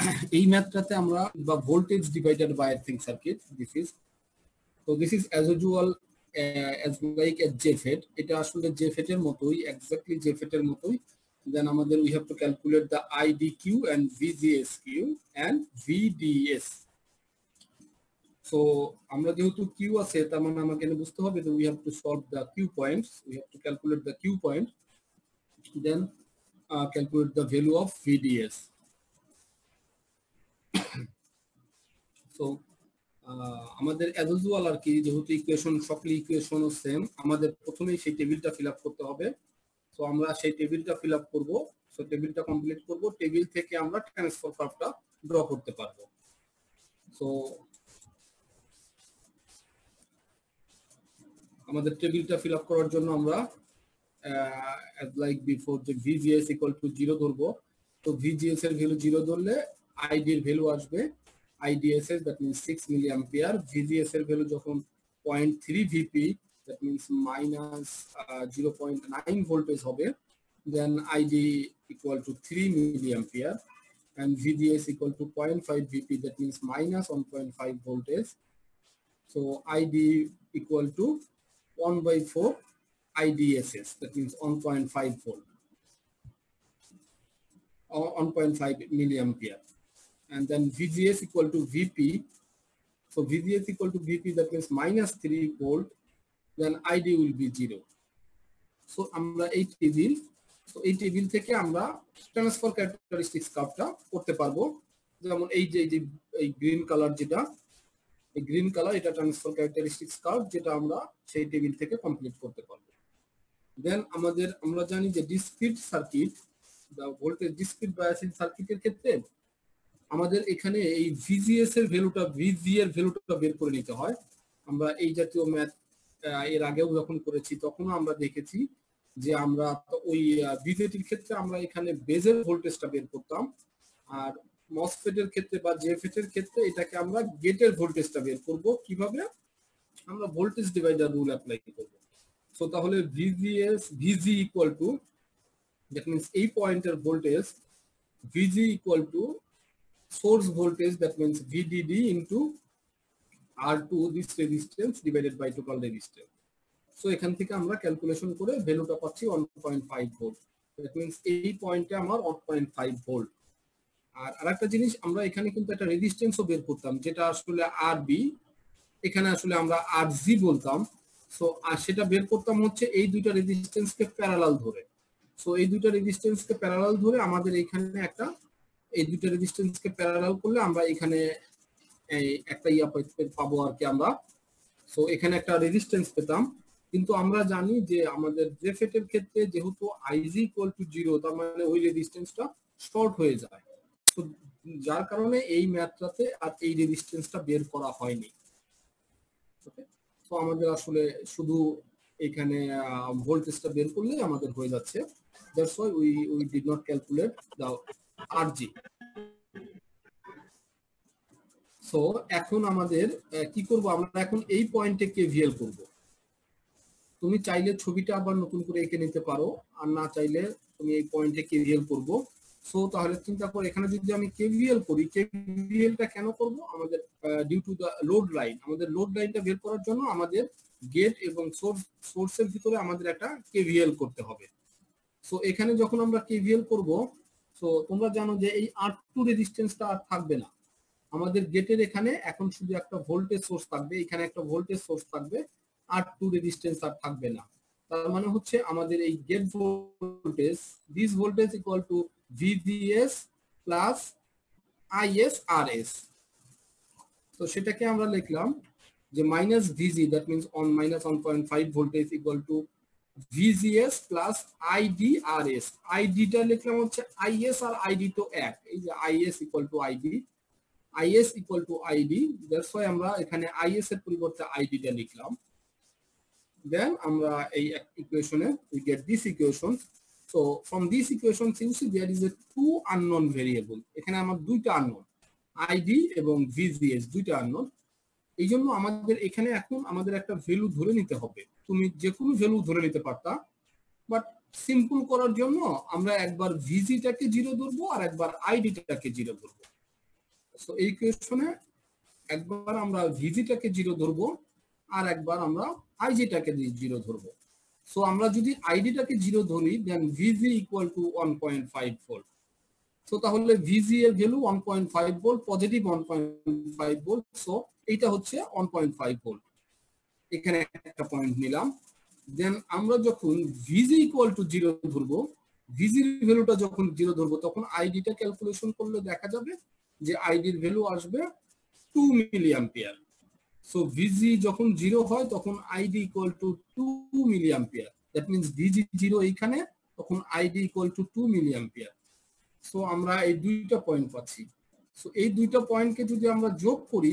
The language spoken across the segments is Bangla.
এই ম্যাথটাতে আমরা বা voltage divided by earthing circuit this is as usual as like a JFET, এটা আসলে JFET এর মতোই, এক্স্যাক্টলি JFET এর মতোই। দেন আমাদের we have to calculate the IDQ and VGSQ and VDS. So আমরা যেহেতু Q আছে তার মানে আমাকে বুঝতে হবে যে we have to solve the Q points, we have to calculate the Q point, then calculate the value of VDS. So আমাদের অ্যাজ ইউজুয়াল আর কি, যেহেতু ইকুয়েশন সকল ইকুয়েশনও সেম, আমাদের প্রথমেই সেই টেবিলটা ফিল আপ করতে হবে। সো আমরা সেই টেবিলটা ফিল আপ করবো, সো টেবিলটা কমপ্লিট করব, টেবিল থেকে আমরা ট্রান্সফার কার্ভটা ড্র করতে পারবো। সো আমাদের টেবিলটা ফিল আপ করার জন্য আমরা as like before যে VGS equal to 0 ধরবো। তো VGS এর ভ্যালু 0 ধরলে ID এর ভ্যালু আসবে IDSS, that means 6 milliampere. VGS এর ভ্যালু যখন 0.3 VP, that means minus 0.9 voltage হবে, then ID equal to 3 milliampere, and VDS equal to 0.5 VP, that means minus 1.5 voltage. So ID equal to 1/4 IDSS, that means 1.5 volt, or 1.5 milliampere. And then VGS equal to VP. So VGS equal to VP, that means minus 3 volt, then ID will be 0. So আমরা এই টেবিল থেকে আমরা ট্রান্সফার ক্যারেক্টারিস্টিক্স কার্ভটা করতে পারবো। যেমন এই যে এই গ্রিন কালার, যেটা এই গ্রিন কালার, এটা ট্রান্সফার ক্যারেক্টারিস্টিক্স কার্ভ, যেটা আমরা সেই টেবিল থেকে কমপ্লিট করতে পারবো। দেন আমরা জানি যে discrete circuit, voltage discrete biasing সার্কিটের ক্ষেত্রে আমাদের এখানে এই VGS এর ভ্যালুটা, VG এর ভ্যালুটা বের করে নিতে হয়। আমরা এই জাতীয় ম্যাথ এর আগেও যখন করেছি তখনও আমরা দেখেছি যে আমরা ওই BJT এর ক্ষেত্রে আমরা এখানে বেজের ভোল্টেজটা বের করতাম, আর মসফেট এর ক্ষেত্রে বা JFET এর ক্ষেত্রে এটাকে আমরা গেটের ভোল্টেজটা বের করব। কিভাবে? আমরা ভোল্টেজ ডিভাইডার রুল অ্যাপ্লাই করব। সো তাহলে VG equal to, that means এই পয়েন্টের voltage, VG equal to source voltage, that means VDD into R2, this resistance divided by total resistance. So এখান থেকে আমরা ক্যালকুলেশন করে ভ্যালুটা পাচ্ছি 1.5 ভোল্ট, that means এই পয়েন্টে আমার 1.5 ভোল্ট। আর আরেকটা জিনিস, আমরা এখানে কিন্তু একটা রেজিস্ট্যান্সও বের করতাম, যেটা আসলে RB, এখানে আসলে আমরা RG বলতাম। সো আর সেটা বের করতাম হচ্ছে এই দুইটা রেজিস্ট্যান্সকে প্যারালাল ধরে। সো এই দুইটা রেজিস্ট্যান্সকে প্যারালাল ধরে আমাদের এখানে একটা, এই দুইটা রেজিস্ট্যান্সকে প্যারালাল করলে আমরা এখানে একটা পাবো আর কি আমরা। সো এখানে একটা রেজিস্ট্যান্স পেতাম, কিন্তু আমরা জানি যে আমাদের JFET এর ক্ষেত্রে যেহেতু IG equal to 0, তার মানে ওই রেজিস্ট্যান্সটা শর্ট হয়ে যায়। তো যার কারণে এই ম্যাথটাতে আর এই রেজিস্ট্যান্সটা বের করা হয়নি। ওকে, তো আমাদের আসলে শুধু এখানে ভোল্টেজটা বের করলেই আমাদের হয়ে যাচ্ছে। That's why we did not calculate the RG। So এখন আমাদের কি করব, আমরা এখন এই পয়েন্টে KVL করব। তুমি চাইলে ছবিটা আবার নতুন করে এঁকে নিতে পারো, আর না চাইলে তুমি এই পয়েন্টে KVL করব। সো তাহলে চিন্তা করো, এখানে যদি আমি KVL করি, KVLটা কেন করব? আমাদের due to the load line, আমাদের লোড লাইনটা বের করার জন্য আমাদের গেট এবং সোর্সের ভিতরে আমাদের একটা KVL করতে হবে। সো এখানে যখন আমরা KVL করব, সো তোমরা জানো যে এই R2 রেজিস্ট্যান্সটা আর থাকবে না, আমাদের গেটের এখানে এখন শুধু একটা ভোল্টেজ সোর্স থাকবে, এখানে একটা ভোল্টেজ সোর্স থাকবে, R2 রেজিস্ট্যান্স আর থাকবে না। তার মানে হচ্ছে আমাদের এই gate voltage, this voltage equal to VGS plus ISRS। তো সেটাকে আমরা লিখলাম যে minus VG, that means minus 1.5 voltage equal to VGS plus IDRS। আইডিটা লিখলাম হচ্ছে IS, আর ID তো এক, এই যে IS equal to ID, IS equal to ID, that's why আমরা এখানে IS এর পরিবর্তে ID টা লিখলাম। Then আমরা এই ইকুয়েশনে we get this equation. So from this equation you see there is a two unknown variable, এখানে আমার দুইটা unknown, ID এবং VGS দুইটা unknown। এই জন্য আমাদের এখানে এখন আমাদের একটা ভ্যালু ধরে নিতে হবে। তুমি যে কোনো ভ্যালু ধরে নিতে পারতা, বাট সিম্পল করার জন্য আমরা একবার VG টাকে 0 ধরবো আর একবার ID টাকে 0 ধরবো। সো এই ইকুয়েশনে একবার আমরা ভিজিটাকে 0 ধরবো আর একবার আমরা আইজিটাকে 0 ধরবো। সো আমরা যদি আইডিটাকে 0 ধরি দেন ভিজি ইকুয়াল টু 1.5 ভোল্ট। সো তাহলে ভিজি এর value 1.5 volt, positive 1.5 volt. So এইটা হচ্ছে 1.5 ভোল্ট। এখানে একটা পয়েন্ট নিলাম। দেন আমরা যখন ভিজি ইকুয়াল টু 0 ধরবো, ভিজির ভ্যালুটা যখন 0 ধরবো তখন আইডিটা ক্যালকুলেশন করলে দেখা যাবে যে আইডির ভ্যালু আসবে 2 মিলি অ্যাম্পিয়ার। সো ভিজি যখন 0 হয় তখন ID equal to 2 milliampere. That means VG 0 এইখানে, তখন ID equal to 2 milliampere. So আমরা এই দুইটা পয়েন্ট পাচ্ছি। সো এই দুইটা পয়েন্টকে যদি আমরা যোগ করি,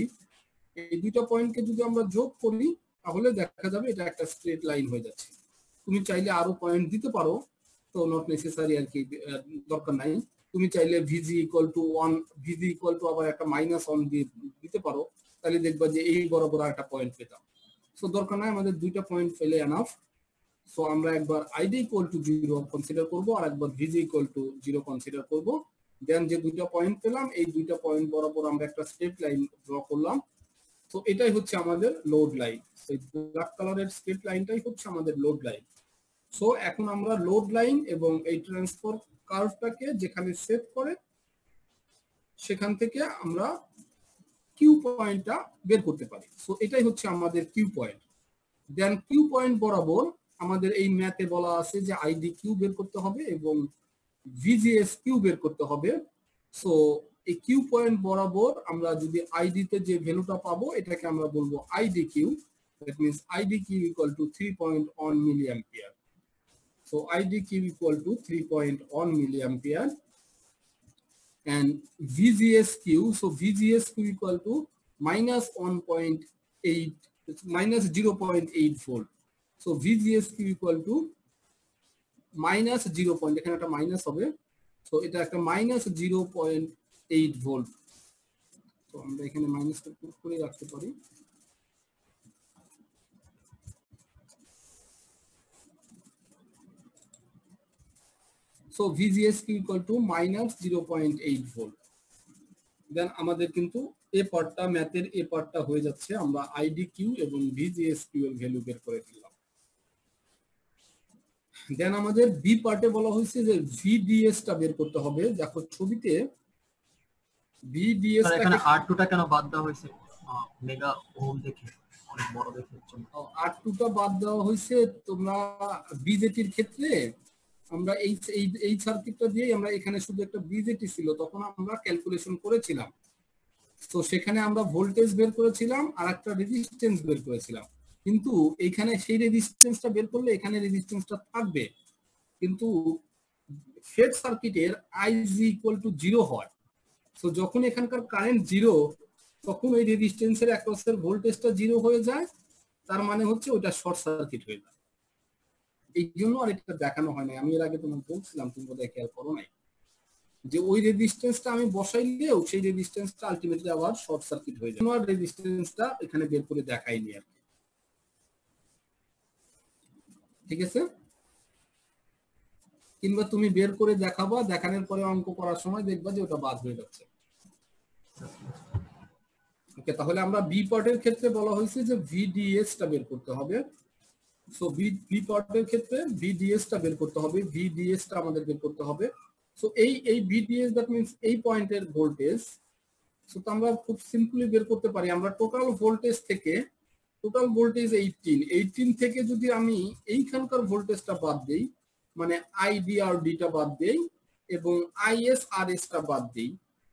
তাহলে দেখা যাবে এটা একটা স্ট্রেট লাইন হয়ে যাচ্ছে। তুমি চাইলে আরো পয়েন্ট দিতে পারো, তো নট নেসেসারি আর কি, দরকার নাই। তুমি চাইলে ভিজি ইকুয়াল টু 1, ভিজি ইকুয়াল টু আবার একটা -1 দিয়ে দিতে পারো, তাহলে দেখবা যে এই বরাবর একটা পয়েন্ট পেতাম। সো দরকার নাই, আমাদের দুইটা পয়েন্ট পেলে এনাফ। সো আমরা একবার আইডি ইকুয়াল টু 0 কনসিডার করব আর একবার ভিজি ইকুয়াল টু 0 কনসিডার করব। দেন যে দুইটা পয়েন্ট পেলাম, এই দুইটা পয়েন্ট বরাবর আমরা একটা স্ট্রেট লাইন ড্র করলাম। তো এটাই হচ্ছে আমাদের লোড লাইন। এই ব্ল্যাক কালারের স্ট্রেট লাইনটাই হচ্ছে আমাদের লোড লাইন। সো এখন আমরা লোড লাইন এবং এই ট্রান্সফার কার্ভটাকে যেখানে সেট করে সেখান থেকে আমরা কিউ পয়েন্টটা বের করতে পারি। সো এটাই হচ্ছে আমাদের Q point. Then Q point বরাবর আমাদের এই ম্যাথে বলা আছে যে আইডি কিউ বের করতে হবে এবং ভিজিএস কিউ বের করতে হবে। সো এই কিউ পয়েন্ট বরাবর আমরা যদি আইডি তে যে ভ্যালুটা পাবো এটাকে আমরা বলবো ID Q. That means ID Q equal to 3.1 milliampere. So ID Q equal to 3.1 milliampere and VGS Q, so VGS Q equal to -1.8 -0.8 volt. So VGS Q equal to -0. এখানে একটা মাইনাস হবে, সো এটা একটা -0.8 ভোল্ট। তো আমরা এখানে মাইনাসটা করে রাখতে পারি। So VGS Q equal to -0.8 volt. Then আমাদের কিন্তু এ পার্টটা, ম্যাথের এ পার্টটা হয়ে যাচ্ছে। আমরা আইডি কিউ এবং ভিজিএস কিউ এর ভ্যালু বের করে ফেললাম। দেন আমাদের বি পার্টে বলা হয়েছে যে ভিডিএস টা বের করতে হবে। দেখো ছবিতে ভিডিএস টা, এখানে R2 টা কেন বাদ দেওয়া হয়েছে? মেগা ওহম দেখে অনেক বড় দেখে হচ্ছে। R2 টা বাদ দেওয়া হয়েছে। তোমরা বিজেটির ক্ষেত্রে আমরা এই সার্কিটটা দিয়ে আমরা এখানে শুধু একটা বিজেটি ছিল, তখন আমরা ক্যালকুলেশন করেছিলাম। তো সেখানে আমরা ভোল্টেজ বের করেছিলাম আর একটা রেজিস্ট্যান্স বের করেছিলাম, কিন্তু এইখানে সেই রেজিস্ট্যান্সটা বের করলে এখানে রেজিস্ট্যান্সটা থাকবে, কিন্তু ফেড সার্কিটের আইজি ইকুয়াল টু 0 হয়। তো যখন এখানকার কারেন্ট 0, তখন ওই রেজিস্ট্যান্সের অ্যাক্রসের ভোল্টেজটা 0 হয়ে যায়, তার মানে হচ্ছে ওটা শর্ট সার্কিট হয়ে যায়। এই জন্য আর এটা দেখানো হয় না। আমি এর আগে তোমাকে বলছিলাম, তুমি বোধহয় খেয়াল করো নাই, যে ওই রেজিস্ট্যান্সটা আমি বসাইলেও সেই রেজিস্ট্যান্সটা আলটিমেটলি আবার শর্ট সার্কিট হয়ে যায়। আর রেজিস্ট্যান্সটা এখানে বের করে দেখাইনি আর কি। ঠিক আছে, কিংবা তুমি বের করে দেখাবা, দেখানোর পরে অঙ্ক করার সময় দেখবা যে ওটা বাদ হয়ে যাচ্ছে। ওকে, তাহলে আমরা বি পার্টের ক্ষেত্রে বলা হয়েছে যে ভিডিএস টা বের করতে হবে। সো বি পার্টের ক্ষেত্রে ভিডিএস টা বের করতে হবে, ভিডিএস টা আমাদের বের করতে হবে। সো এই ভিডিএস দ্যাট মিন্স এই পয়েন্টের ভোল্টেজ। সো আমরা খুব সিম্পলি বের করতে পারি। আমরা টোটাল ভোল্টেজ থেকে, টোটাল ভোল্টেজ 18 থেকে যদি আমি এইখানকার ভোল্টেজটা বাদ দেই, মানে আইডি আর ডিটা বাদ দেই এবং আইএস আর এস টা বাদ দেই,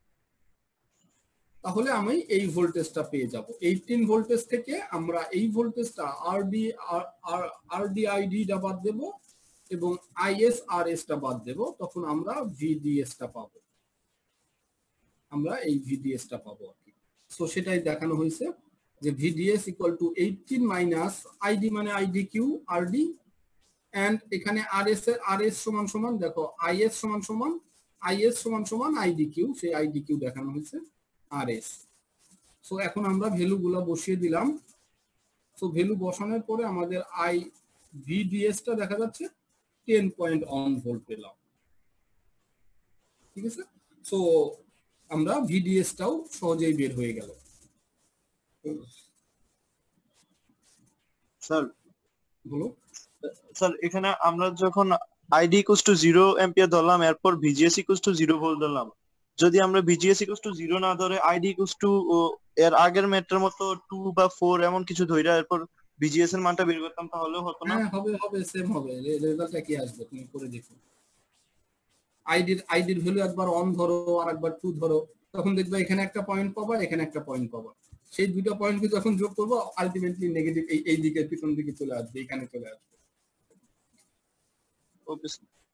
তাহলে আমি এই ভোল্টেজটা পেয়ে যাব। 18 ভোল্টেজ থেকে আমরা এই ভোল্টেজটা আরডি আইডি টা বাদ দেব এবং আইএস আর এস টা বাদ দেব, তখন আমরা ভিডিএস টা পাবো। আমরা এই ভিডিএস টা পাবো আর কি। সো সেটাই দেখানো হয়েছে যে VDS equal to 18 minus ID মানে আইডি কিউ আরডি, এন্ড এখানে আরএস এর আরএস সমান সমান, দেখো আইএস সমান সমান আইএস সমান সমান আইডি কিউ, সেই আইডি কিউ দেখানো হয়েছে আরএস। সো এখন আমরা ভ্যালুগুলো বসিয়ে দিলাম। সো ভ্যালু বসানোর পরে আমাদের আই ভিডিএস টা দেখা যাচ্ছে 10.1 ভোল্ট পেলাম। ঠিক আছে, সো আমরা ভিডিএসটাও সহজেই বের হয়ে গেল। স্যার বলো। স্যার এখানে আমরা যখন আইডি ইকুয়ালস টু 0 অ্যাম্পিয়ার ধরলাম, এরপর ভিজিএস ইকুয়ালস টু 0 ভোল্ট ধরলাম, যদি আমরা ভিজিএস ইকুয়ালস টু 0 না ধরে আইডি ইকুয়ালস টু এর আগের ম্যাথটার মতো 2 বা 4 এমন কিছু ধইরা এরপর ভিজিএস এর মানটা বের করতাম, তাহলে হতো না? হ্যাঁ, হবে সেম হবে। রেজাল্টটা কি আসবে তুমি করে দেখো। আইডির ভ্যালু একবার 1 ধরো আর একবার 2 ধরো, তখন দেখবে এখানে একটা পয়েন্ট পাবা, এখানে একটা পয়েন্ট পাবা। সেই দুইটা পয়েন্টকে যখন যোগ করবো আলটিমেটলি নেগেটিভ এই দিকে পিছন দিকে চলে আসবে, এখানে চলে আসবে। ওকে।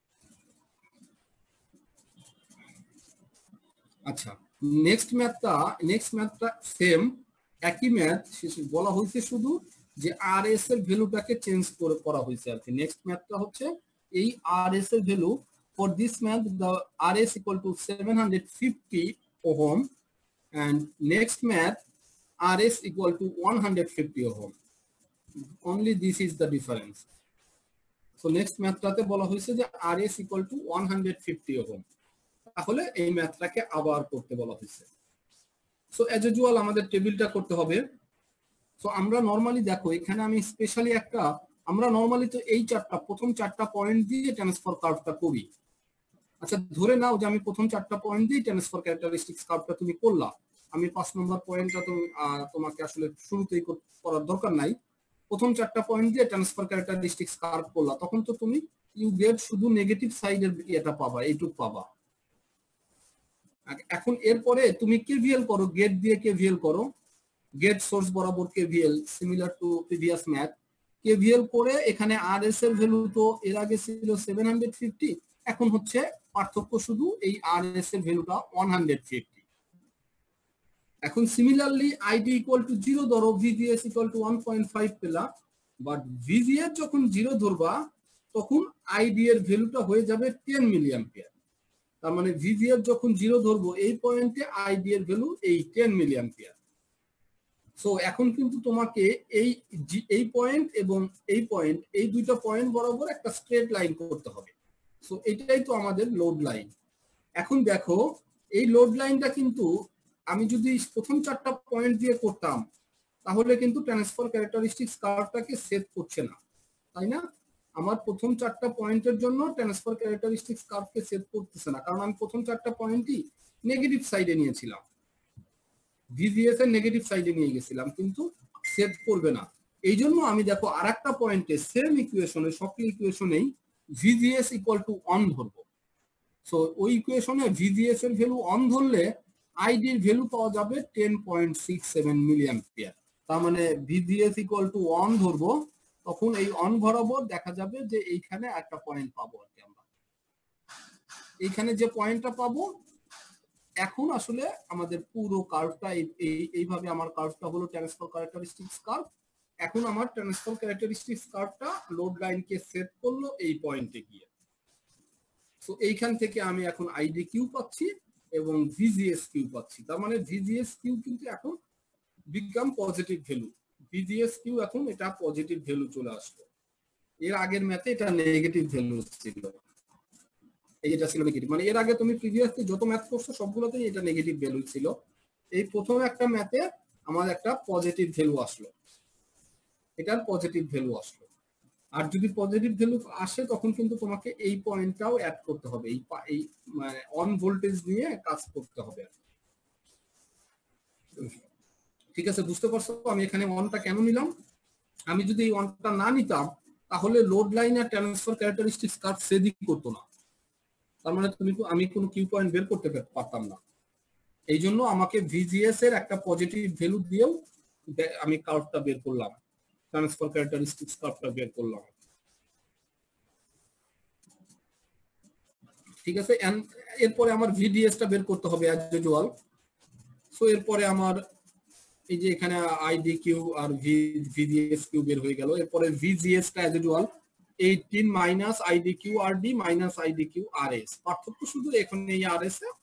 আচ্ছা, নেক্সট ম্যাথটা সেম, একই ম্যাথ, বলা হয়েছে শুধু যে আরএস এর ভ্যালুটাকে চেঞ্জ করা হয়েছে আর কি। নেক্সট ম্যাথটা হচ্ছে এই আরএস এর value for this math the RS equal to 750 ohm and next math RS equal to 150 ohm. Only this is the difference. So next ম্যাথটাতে বলা হয়েছে যে RS equal to 150 ohm. তাহলে এই ম্যাথটাকে আবার করতে বলা হয়েছে। সো অ্যাজ ইউজুয়াল আমাদের টেবিলটা করতে হবে। সো আমরা নরমালি দেখো এখানে আমি স্পেশালি আমরা নরমালি তো এই প্রথম চারটা পয়েন্ট দিয়ে ট্রান্সফার কার্ভটা করি। আচ্ছা, ধরে নাও যে আমি প্রথম চারটা পয়েন্ট দিয়ে ট্রান্সফার ক্যারেক্টারিস্টিক্স কার্ভটা তুমি করলা, আমি 5 নম্বর পয়েন্টটা তোমাকে আসলে শুরুতেই করার দরকার নাই। প্রথম চারটা পয়েন্ট দিয়ে ট্রান্সফার ক্যারেক্টারিস্টিক্স কার্ভ করলা, তখন তো তুমি ইউ গেট শুধু নেগেটিভ সাইডের এটা পাবা, এইটুক পাবা। এখন এরপরে তুমি কেভিএল করো, গেট দিয়ে কেভিএল করো, গেট সোর্স বরাবর KVL, similar to previous math. KVL করে এখানে আরএস এর ভ্যালু তো এর আগে ছিল 750, এখন হচ্ছে পার্থক্য শুধু এই আরএস এর ভ্যালুটা 150। এখন সিমিলারলি আইডি ইকুয়াল টু 0 ধরো, ভিজিএস ইকুয়াল টু 1.5 পেলা, বাট ভিজিএস যখন 0 ধরবা তখন আইডি এর ভ্যালুটা হয়ে যাবে 10 মিলি অ্যাম্পিয়ার। তার মানে ভিজিএস যখন 0 ধরবো এই পয়েন্টে আইডি এর ভ্যালু এই 10 মিলি অ্যাম্পিয়ার। সো এখন কিন্তু তোমাকে এই পয়েন্ট এবং এই দুইটা পয়েন্ট বরাবর একটা স্ট্রেট লাইন করতে হবে। সো এটাই তো আমাদের লোড লাইন। এখন দেখো এই লোড লাইনটা কিন্তু আমি যদি প্রথম চারটা পয়েন্ট দিয়ে করতাম তাহলে কিন্তু ট্রান্সফার ক্যারেক্টারিস্টিক্স কার্ভটাকে সেট করছে না, তাই না? আমার প্রথম চারটা পয়েন্টের জন্য ট্রান্সফার ক্যারেক্টারিস্টিক্স কার্ভকে সেট করতেছে না, কারণ আমি প্রথম চারটা পয়েন্টই নেগেটিভ সাইডে নিয়েছিলাম, ভিজিএস এর নেগেটিভ সাইডে নিয়ে গেছিলাম, কিন্তু সেট করবে না। এই জন্য আমি দেখো আরেকটা পয়েন্টে সেম ইকুয়েশনে, সকল ইকুয়েশনেই ভিজিএস ইকুয়াল টু 1 ধরবো। সো ওই ইকুয়েশনে ভিজিএস এর ভ্যালু 1 ধরলে আইডি এর ভ্যালু পাওয়া যাবে 10.67 মিলি অ্যাম্পিয়ার। তার মানে ভিজিএস ইকুয়াল টু 1 ধরবো, তখন এই 1 বরাবর দেখা যাবে যে এইখানে একটা পয়েন্ট পাবো আর কি। আমরা এইখানে যে পয়েন্টটা পাবো, এখন আসলে আমাদের পুরো কার্ভটা এইভাবে আমার কার্ভটা হলো ট্রান্সফার ক্যারেক্টারিস্টিক্স কার্ভ। এখন আমার ট্রান্সফার ক্যারেক্টারিস্টিক্স কার্ভটা লোড লাইনকে সেট করলো এই পয়েন্টে গিয়ে। সো এইখান থেকে আমি এখন আইডি কিউ পাচ্ছি এবং ভিজিএস কিউ পাচ্ছি। তার মানে ভিজিএস কিউ কিন্তু এখন become positive value. VGS Q এখন এটা পজিটিভ ভ্যালু চলে আসলো। এর আগের ম্যাথে এটা নেগেটিভ ভ্যালু ছিল, এটা ছিল নেগেটিভ। মানে এর আগে তুমি প্রিভিয়াসলি যত ম্যাথ করছো সবগুলোতেই এটা নেগেটিভ ভ্যালু ছিল। এই প্রথম একটা ম্যাথে আমার একটা পজিটিভ ভ্যালু আসলো, এটার পজিটিভ ভ্যালু আসলো। আর যদি পজিটিভ ভ্যালু আসে তখন কিন্তু তোমাকে এই পয়েন্টটাও অ্যাড করতে হবে, এই মানে অন ভোল্টেজ নিয়ে কাজ করতে হবে। ঠিক আছে, বুঝতে পারছো আমি এখানে অনটা কেন নিলাম? আমি যদি এই অনটা না নিতাম তাহলে লোড লাইন আর ট্রান্সফার ক্যারেক্টারিস্টিক্স কার্ভ সেদিক করতো না। তার মানে আমি কোনো কিউ পয়েন্ট বের করতে পারতাম না। এই জন্য আমাকে ভিজিএস এর একটা পজিটিভ ভ্যালু দিয়েও আমি কার্ভটা বের করলাম, ট্রান্সফার ক্যারেক্টারিস্টিক্স কার্ভটা বের করলাম। ঠিক আছে, এরপরে আমার ভিডিএসটা বের করতে হবে অ্যাজ ইউজুয়াল। সো এরপরে আমার এই যে এখানে আইডি কিউ আর ভিজিএস কিউ বের হয়ে গেল। এরপরে ভিজিএসটা as usual 18 minus ID Q R D minus ID Q R S. পার্থক্য শুধু এখন এই আর এস এ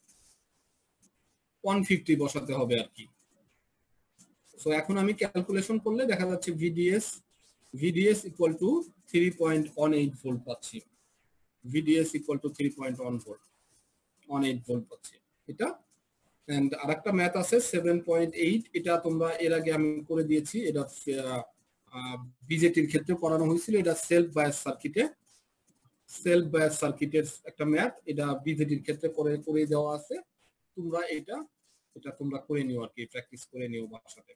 150 বসাতে হবে আর কি। সো এখন আমি ক্যালকুলেশন করলে দেখা যাচ্ছে ভিডিএস ইকুয়াল টু 3.18 ভোল্ট পাচ্ছি। ভিডিএস ইকুয়াল টু 3.18 ভোল্ট পাচ্ছি। এটা এন্ড আরেকটা ম্যাথ আছে 7.8, এটা তোমরা এর আগে আমি করে দিয়েছি, এটা বিজেটির ক্ষেত্রে করানো হয়েছিল, এটা সেলফ বায়াস সার্কিটের একটা ম্যাথ, এটা বিজেটির ক্ষেত্রে করে দেওয়া আছে, তোমরা এটা তোমরা করে নিও আর কি, প্র্যাকটিস করে নিও বাসাতে।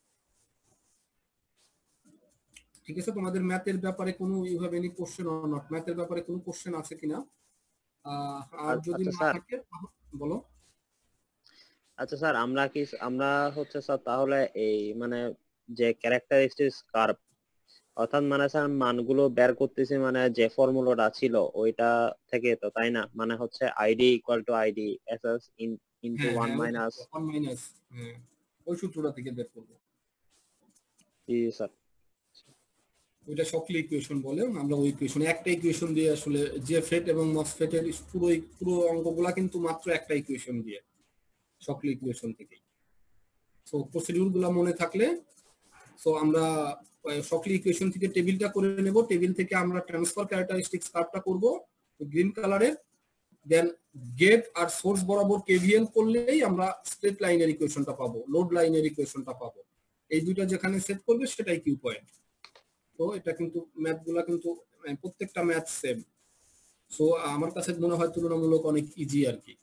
ঠিক আছে, তোমাদের ম্যাথের ব্যাপারে কোনো you have any question or not, ম্যাথের ব্যাপারে কোনো কোশ্চেন আছে কিনা? আর যদি না থাকে বলো। আচ্ছা স্যার, আমরা হচ্ছে স্যার তাহলে এই মানে যে ক্যারেক্টারিস্টিক্স কার্ভ, অর্থাৎ মানে স্যার মানগুলো বের করতেছি মানে যে ফর্মুলাটা ছিল ওইটা থেকে, তো তাই না? মানে হচ্ছে ID equal to ID SS into 1 minus ওই সূত্রটা থেকে বের করব। জি স্যার, ওইটা শকলি ইকুয়েশন বলে, আমরা ওই ইকুয়েশন, একটা ইকুয়েশন দিয়ে আসলে জেফেট এবং মসফেটের পুরো অঙ্কগুলা কিন্তু মাত্র একটা ইকুয়েশন দিয়ে, শকলি ইকুয়েশন থেকেই। সো প্রসিডিউর গুলা মনে থাকলে, সো আমরা শকলি ইকুয়েশন থেকে টেবিলটা করে নেব, টেবিল থেকে আমরা ট্রান্সফার ক্যারেক্টারিস্টিক্স কার্ভটা করব গ্রিন কালারের, দেন গেট আর সোর্স বরাবর কেভিএল করলেই আমরা স্ট্রেট লাইনের ইকুয়েশনটা পাবো, লোড লাইনের ইকুয়েশনটা পাবো। এই দুইটা যেখানে সেট করবে সেটাই কিউ পয়েন্ট। তো এটা কিন্তু ম্যাথগুলা কিন্তু প্রত্যেকটা ম্যাথ সেম, সো আমার কাছে মনে হয় তুলনামূলক অনেক ইজি আর কি।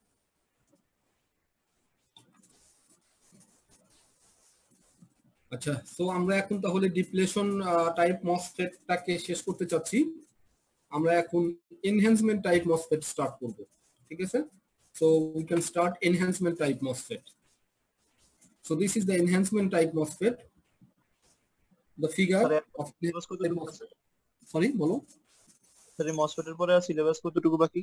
আচ্ছা, সো আমরা এখন তাহলে ডিপ্লেশন টাইপ মসফেটটাকে শেষ করতে চাচ্ছি, আমরা এখন এনহ্যান্সমেন্ট টাইপ মসফেট স্টার্ট করব। ঠিক আছে, so we can start enhancement type MOSFET. So this is the enhancement type MOSFET, the figure of sorry বলো স্যার, মসফেটের পরে সিলেবাস কতটুকু বাকি?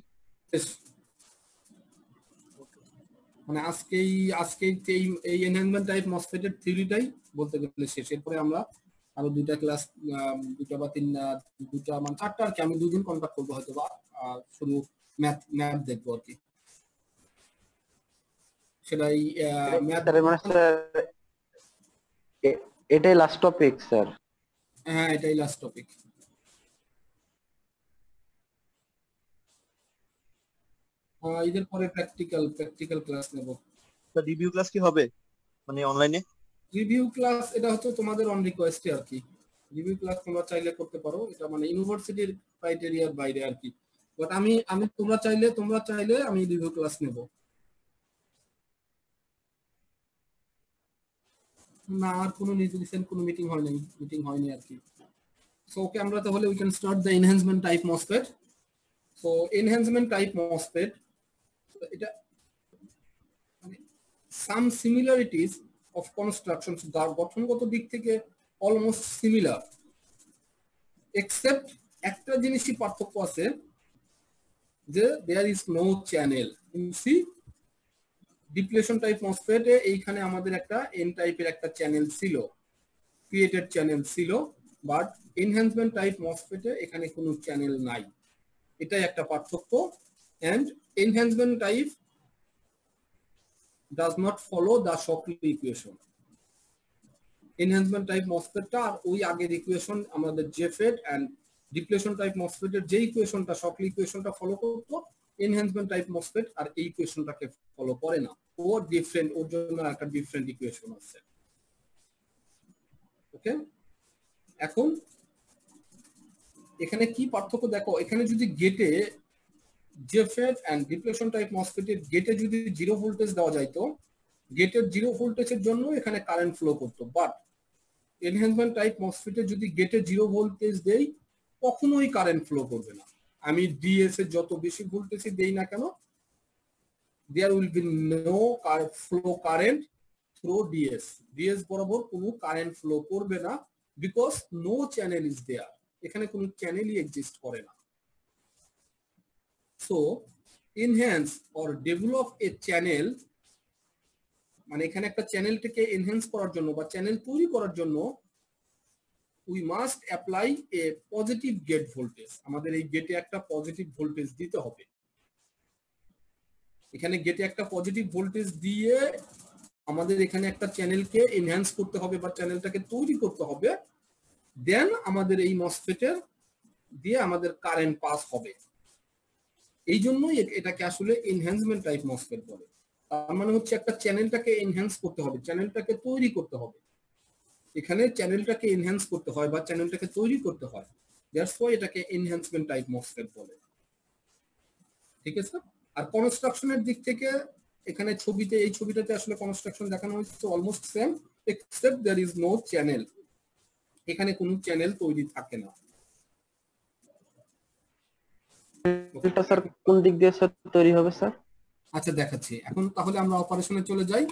মানে আজকে এই এনহ্যান্সমেন্ট টাইপ মসফেটের থিওরিটাই বলতে গেলে শেষ। এরপরে আমরা আরো দুইটা ক্লাস, দুটা বা দুটা মানে চারটা আর কি, আমি 2 দিন কন্টাক্ট করবো হয়তো, বা শুধু ম্যাথ দেখবো আর কি, সেটাই ম্যাথ। এটাই লাস্ট টপিক স্যার? হ্যাঁ, এটাই লাস্ট টপিক। এদের পরে প্র্যাকটিক্যাল ক্লাস নেব। স্যার রিভিউ ক্লাস কি হবে মানে অনলাইনে? রিভিউ ক্লাস এটা হচ্ছে তোমাদের অন রিকোয়েস্টে আর কি, রিভিউ ক্লাস তোমরা চাইলে করতে পারো, এটা মানে ইউনিভার্সিটির ক্রাইটেরিয়ার বাইরে আর কি, বাট আমি তোমরা চাইলে আমি রিভিউ ক্লাস নেব না। আর কোনো রিসেন্ট কোনো মিটিং হয়নি আর কি। সো ওকে, আমরা তাহলে we can start the enhancement type MOSFET. So enhancement type MOSFET, এটা মানে সাম সিমিলারিটিস অফ কনস্ট্রাকশন, গঠনগত দিক থেকে অলমোস্ট সিমিলার, এক্সেপ্ট একটা জিনিসই পার্থক্য আছে, যে there is no channel. You see, depletion type মসফেটে এইখানে আমাদের একটা এন টাইপের একটা চ্যানেল ছিল, ক্রিয়েটেড চ্যানেল ছিল, বাট এনহ্যান্সমেন্ট টাইপ মসফেটে এখানে কোনো চ্যানেল নাই, এটাই একটা পার্থক্য। And enhancement type does not follow the Shockley equation. Enhancement type MOSFET টা আর ওই আগের ইকুয়েশন আমাদের JFET and depletion type MOSFET এর যে ইকুয়েশনটা Shockley ইকুয়েশনটা ফলো করতো, এনহ্যান্সমেন্ট টাইপ MOSFET আর এই ইকুয়েশনটাকে ফলো করে না, ও ডিফারেন্ট, ওর জন্য একটা ডিফারেন্ট ইকুয়েশন আছে। ওকে, এখন এখানে কি পার্থক্য দেখো, এখানে যদি গেটে JFET and depletion type MOSFET এর গেটে যদি 0 ভোল্টেজ দেওয়া যাইতো, গেটের 0 ভোল্টেজের জন্য এখানে কারেন্ট ফ্লো করতো, বাট এনহ্যান্সমেন্ট টাইপ মসফেটে যদি গেটে 0 ভোল্টেজ দেই কখনোই কারেন্ট ফ্লো করবে না। আমি ডিএস এর যত বেশি ভোল্টেজই দেই না কেন, there will be no flow current through DS বরাবর কোনো কারেন্ট ফ্লো করবে না, because no channel is there, এখানে কোনো চ্যানেলই এক্সিস্ট করে না। So enhance or develop a channel, মানে এখানে একটা চ্যানেলটাকে এনহ্যান্স করার জন্য বা চ্যানেল তৈরি করার জন্য we must apply a positive gate voltage, আমাদের এই গেটে একটা পজিটিভ ভোল্টেজ দিতে হবে। এখানে গেটে একটা পজিটিভ ভোল্টেজ দিয়ে আমাদের এখানে একটা চ্যানেলকে এনহ্যান্স করতে হবে বা চ্যানেলটাকে তৈরি করতে হবে, দেন আমাদের এই মসফেটের দিয়ে আমাদের কারেন্ট পাস হবে। এই জন্যই এটাকে আসলে এনহ্যান্সমেন্ট টাইপ মসফেট বলে। তার মানে হচ্ছে একটা চ্যানেলটাকে এনহ্যান্স করতে হবে, চ্যানেলটাকে তৈরি করতে হবে। এখানে চ্যানেলটাকে এনহ্যান্স করতে হয় বা চ্যানেলটাকে তৈরি করতে হয়, দ্যাটস ওয়াই এটাকে এনহ্যান্সমেন্ট টাইপ মসফেট বলে। ঠিক আছে। আর কনস্ট্রাকশনের দিক থেকে এখানে ছবিতে, এই ছবিটাতে আসলে কনস্ট্রাকশন দেখানো হয়েছে almost same, except there is no channel. এখানে কোনো চ্যানেল তৈরি থাকে না। এটা স্যার কোন দিক দিয়ে স্যার তৈরি হবে স্যার? আচ্ছা দেখাচ্ছি। এখন তাহলে আমরা অপারেশনে চলে যাই।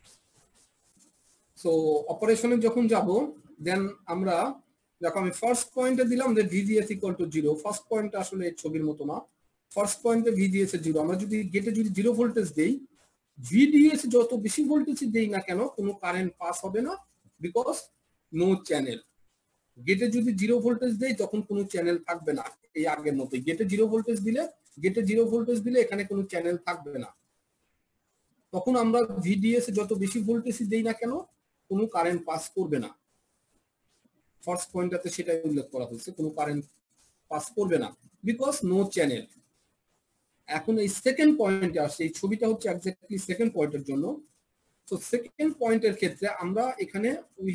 সো অপারেশনে যখন যাব দেন আমরা দেখো আমি ফার্স্ট পয়েন্টে দিলাম যে VGS equal to 0। First point আসলে ছবির মতো না, ফার্স্ট পয়েন্টে ভিজিএস এর 0। আমরা যদি গেটে যদি 0 ভোল্টেজ দেই, ভিডিএস যত বেশি ভোল্টেজ দেই না কেন কোনো কারেন্ট পাস হবে না, বিকজ নো চ্যানেল। গেটে যদি 0 ভোল্টেজ দেই তখন কোনো চ্যানেল থাকবে না, এই আগের মতো। গেটে 0 ভোল্টেজ দিলে এখানে কোনো চ্যানেল থাকবে না। তখন আমরা ভিডিএস যত বেশি ভোল্টেজ দেই না কেন কোনো কারেন্ট পাস করবে না। ফার্স্ট পয়েন্টটাতে সেটাই উল্লেখ করা হয়েছে, কোনো কারেন্ট পাস করবে না, বিকজ নো চ্যানেল। এখন এই সেকেন্ড পয়েন্টে আসছে, এই ছবিটা হচ্ছে এক্স্যাক্টলি সেকেন্ড পয়েন্টের জন্য। তো সেকেন্ড পয়েন্টের ক্ষেত্রে আমরা এখানে